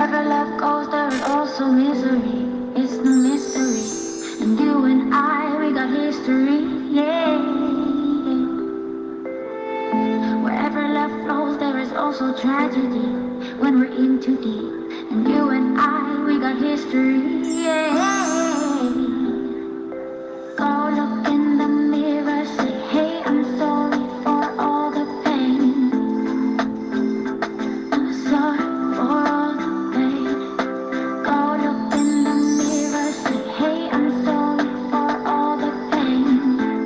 Wherever love goes, there is also misery. It's no mystery. And you and I, we got history. Yeah. Wherever love flows, there is also tragedy. When we're in too deep. And you and I, we got history. Yeah. Go look in the mirror, say, hey, I'm sorry for all the pain. I'm sorry for all the pain. Go look in the mirror, say, hey, I'm sorry for all the pain.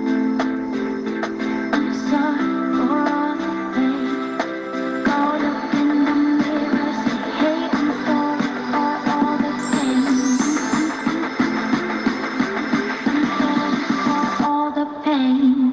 I'm sorry for all the pain. Go look in the mirror, say, hey, I'm sorry for all the pain. All the pain.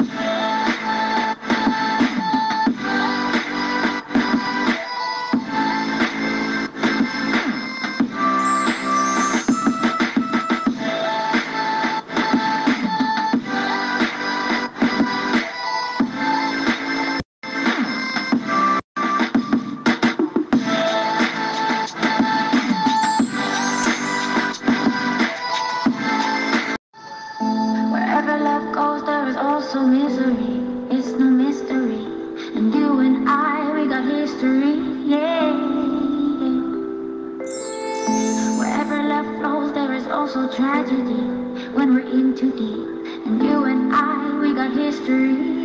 Wherever love goes, there is also misery. It's no mystery. And you and I, we got history. Yeah. Wherever love flows, there is also tragedy. When we're in too deep. And you and I, we got history.